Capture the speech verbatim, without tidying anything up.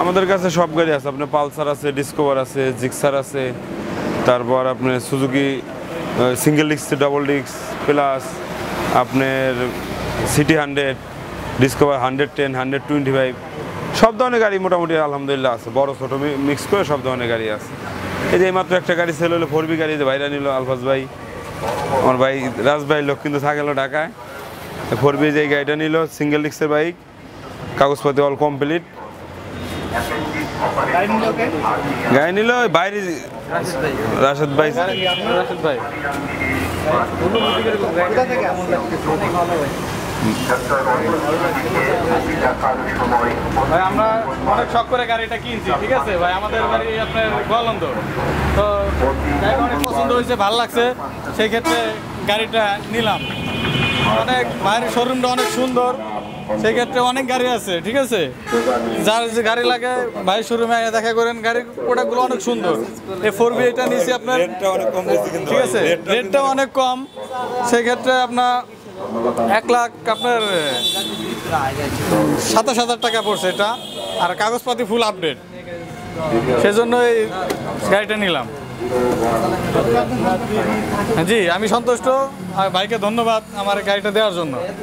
আমাদের কাছে সব গাড়ি আছে, আপনার পালসার আছে, ডিসকভার আছে, জিক্সার আছে, তারপর আপনার Suzuki single disc, double disc plus আপনার CT hundred, Discover hundred ten, hundred twenty five, সব ধরনের গাড়ি মোটামুটি আলহামদুলিল্লাহ আছে, বড় ছোটো মিক্স করে সব ধরনের গাড়ি আছে। এই যে এইমাত্র একটা গাড়ি সেল হলো, ফোর বি গাড়ি, ভাইরা নিল আলফাজ ভাই, আমার ভাই রাজ ভাই লোক কিন্তু থাকলো ঢাকায়। ফোর বি যে গাড়িটা নিল, সিঙ্গেল ডিস্কের বাইক, কাগজপাতি অল কমপ্লিট। গাড়ি নিল বাইরে রাশেদ ভাই। রাশেদ ভাই ভাই আমরা অনেক শখ করে গাড়িটা কিনছি, ঠিক আছে ভাই, আমাদের বাড়ি আপনার গোয়ালন্দ, তো গাড়িটা অনেক পছন্দ হয়েছে, ভালো লাগছে, সেই ক্ষেত্রে গাড়িটা নিলাম। অনেক বাইরের শোরুমটা অনেক সুন্দর, সেই ক্ষেত্রে অনেক গাড়ি আছে, ঠিক আছে, যার যে গাড়ি লাগে ভাই শোরুমে দেখা করেন, গাড়ির প্রোডাক্টগুলো অনেক সুন্দর। এই ফোর বি এটা নিয়েছি আপনার, ঠিক আছে, রেটটাও অনেক কম, সেই ক্ষেত্রে আপনার এক লাখ আপনার সাতাশ হাজার টাকা পড়ছে এটা, আর কাগজপাতি ফুল আপডেট, সেজন্য এই গাড়িটা নিলাম। জি আমি সন্তুষ্ট, আর ভাইকে ধন্যবাদ আমার গাড়িটা দেওয়ার জন্য।